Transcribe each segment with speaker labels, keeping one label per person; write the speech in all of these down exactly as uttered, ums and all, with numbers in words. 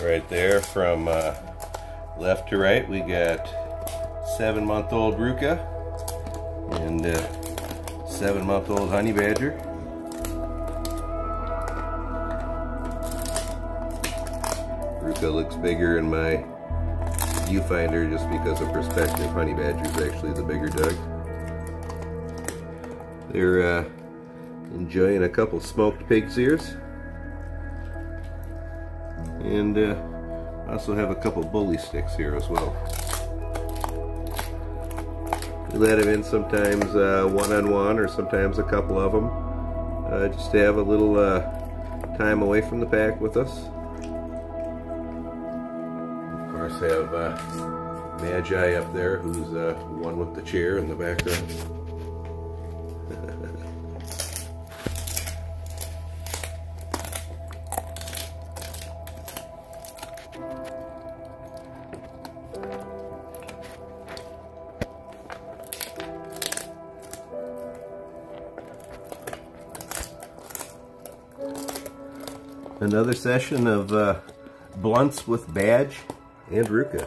Speaker 1: Right there, from uh, left to right, we got seven-month-old Ruka and uh, seven-month-old Honey Badger. Ruka looks bigger in my viewfinder just because of perspective. Honey Badger is actually the bigger dog. They're uh, enjoying a couple smoked pig's ears. And uh, also have a couple bully sticks here as well. We let them in sometimes uh, one-on-one or sometimes a couple of them, uh, just to have a little uh, time away from the pack with us. Of course, I have uh, Magi up there, who's uh, one with the chair in the background. Another session of uh, blunts with Badge and Ruka.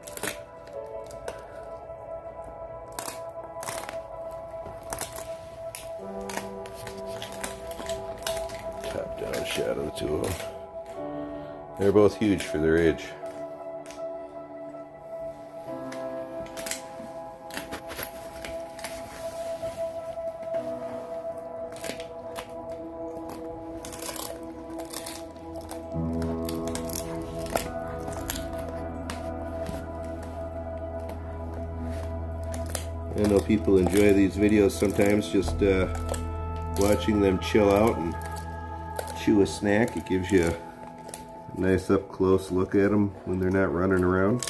Speaker 1: Top down shot of the two of them. They're both huge for their age. I know people enjoy these videos sometimes, just uh, watching them chill out and chew a snack. It gives you a nice up close look at them when they're not running around.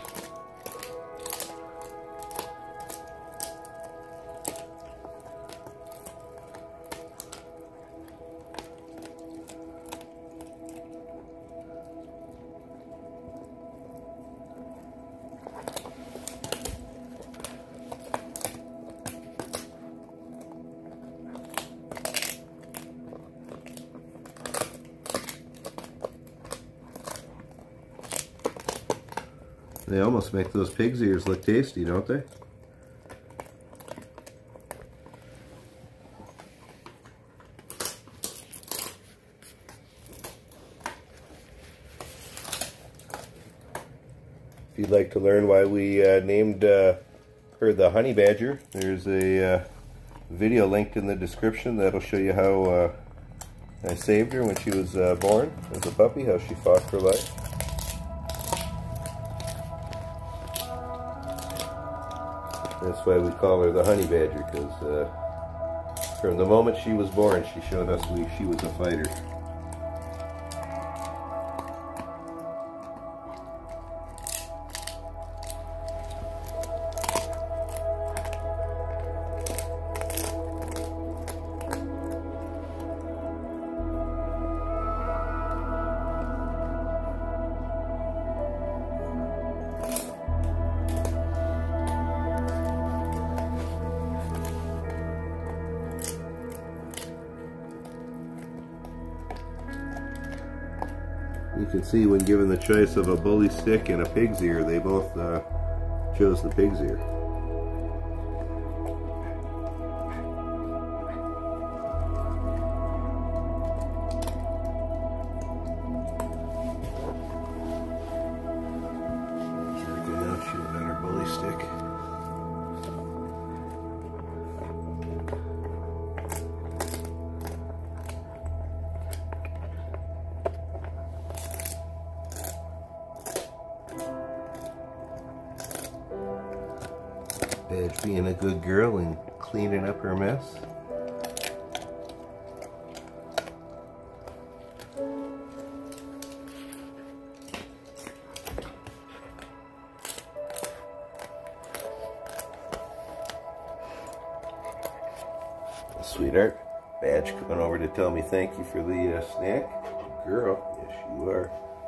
Speaker 1: They almost make those pig's ears look tasty, don't they? If you'd like to learn why we uh, named uh, her the Honey Badger, there's a uh, video linked in the description that'll show you how uh, I saved her when she was uh, born as a puppy, how she fought for life. That's why we call her the Honey Badger, because uh, from the moment she was born, she showed us we, she was a fighter. You can see when given the choice of a bully stick and a pig's ear, they both uh, chose the pig's ear. Now she's on her bully stick. Badge being a good girl and cleaning up her mess. Sweetheart, Badge coming over to tell me thank you for the uh, snack. Girl, yes you are.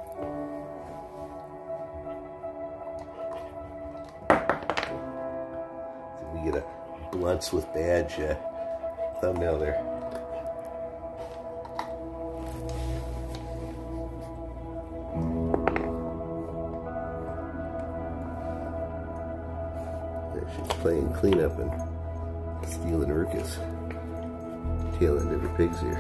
Speaker 1: We get a blunts with Badge uh, thumbnail there. She's playing cleanup and stealing Ruka's tail end of her pigs here.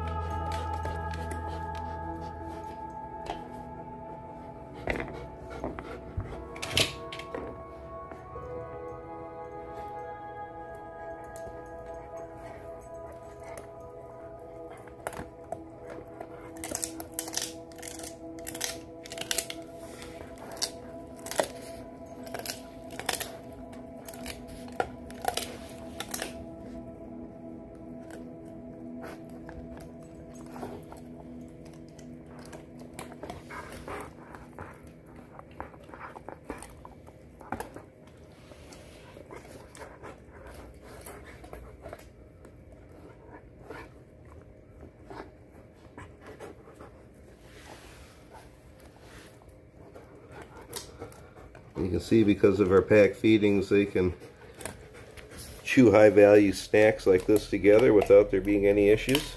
Speaker 1: You can see because of our pack feedings, they can chew high value snacks like this together without there being any issues.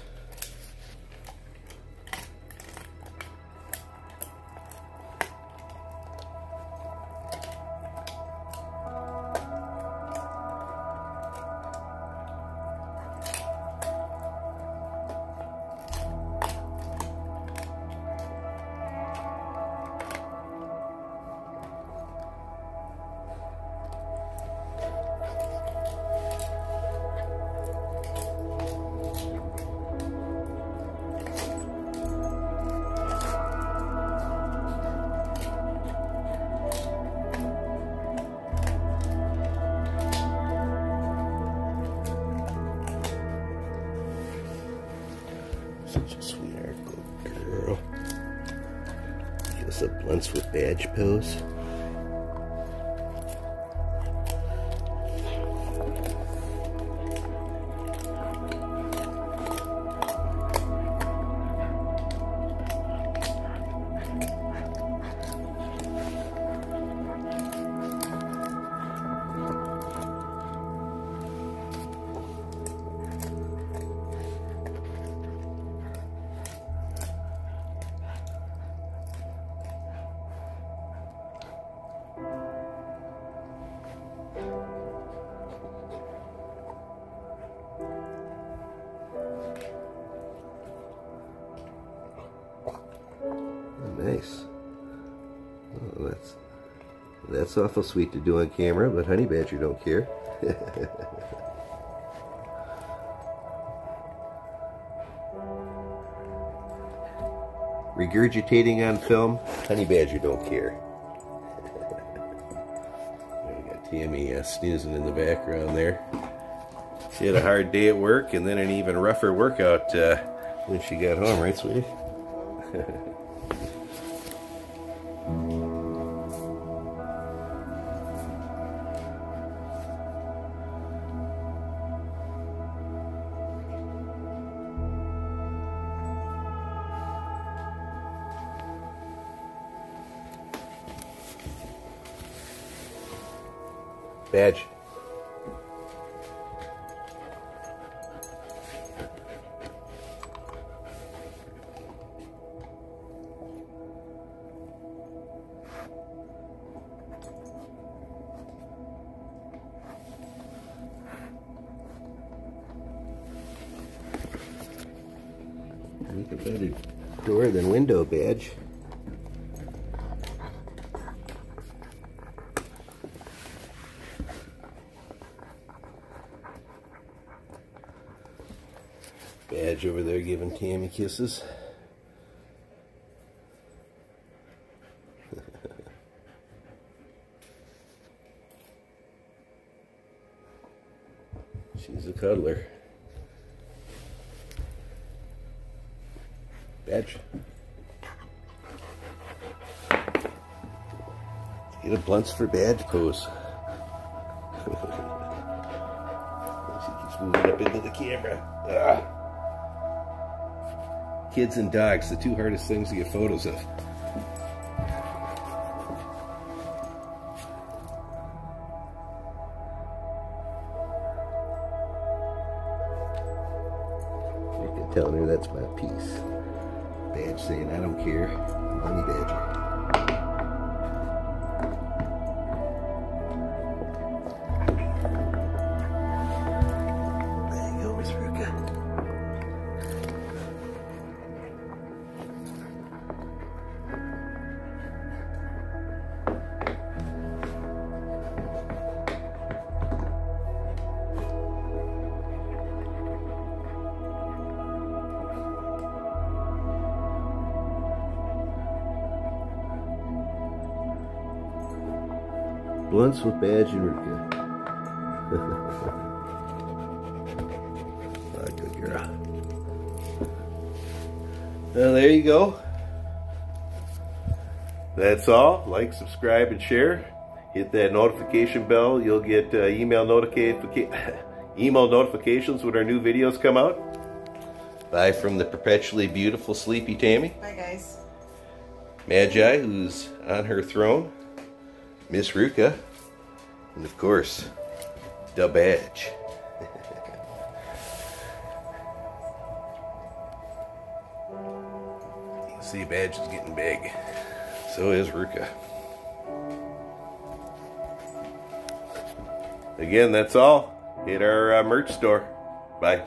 Speaker 1: Such a sweetheart little girl. Give us a blunts with badge pose. Nice. Oh, that's that's awful sweet to do on camera, but Honey Badger don't care. Regurgitating on film, Honey Badger don't care. I got Tammy uh, snoozing in the background there. She had a hard day at work and then an even rougher workout uh, when she got home, right, sweetie? Badge. Make a better door than window, Badge. Badge over there giving Tammy kisses. She's a cuddler. Badge. Get a blunts for Badge pose. She keeps moving up into the camera. Ah. Kids and dogs, the two hardest things to get photos of. I can tell her that's my piece. Badge saying, I don't care. Honey Badger. Blunts with Badge and Ruka. Ah, good girl. Well, there you go. That's all. Like, subscribe, and share. Hit that notification bell. You'll get uh, email notification email notifications when our new videos come out. Bye from the perpetually beautiful Sleepy Tammy.
Speaker 2: Bye, guys.
Speaker 1: Magi, who's on her throne. Miss Ruka. And of course, the Badge. You can see Badge is getting big. So is Ruka. Again, that's all. Hit our uh, merch store. Bye.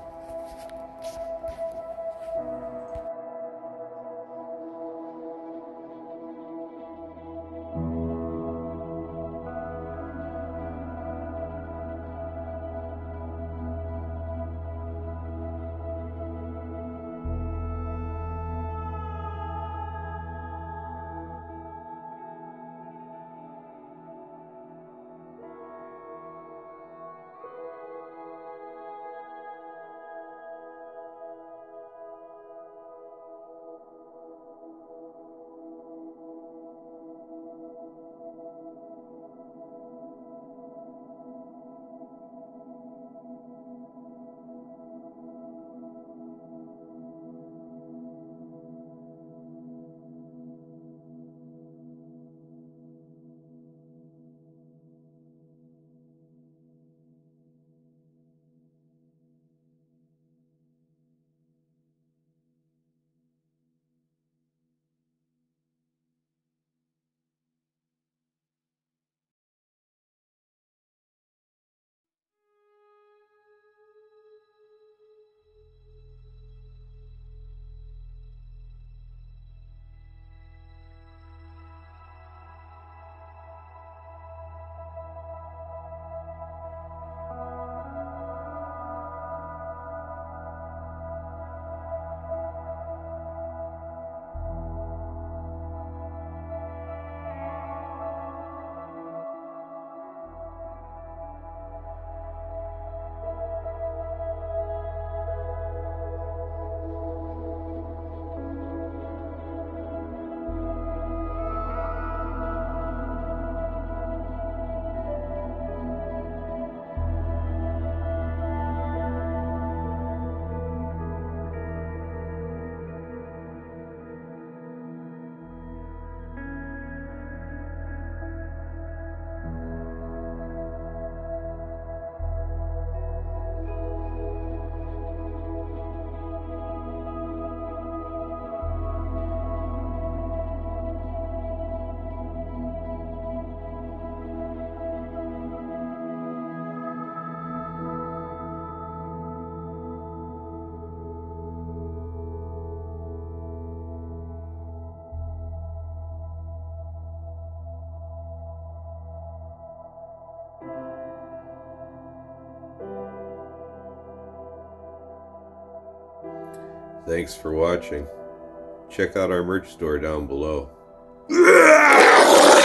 Speaker 1: Thanks for watching. Check out our merch store down below.